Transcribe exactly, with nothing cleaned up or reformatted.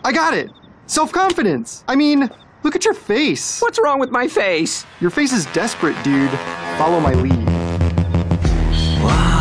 I got it! Self-confidence! I mean, look at your face. What's wrong with my face? Your face is desperate, dude. Follow my lead. Wow.